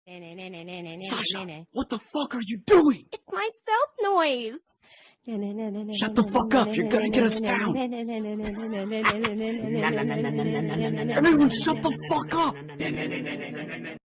Sasha, what the fuck are you doing? It's my stealth noise. Shut the fuck up, you're gonna get us found. Everyone shut the fuck up.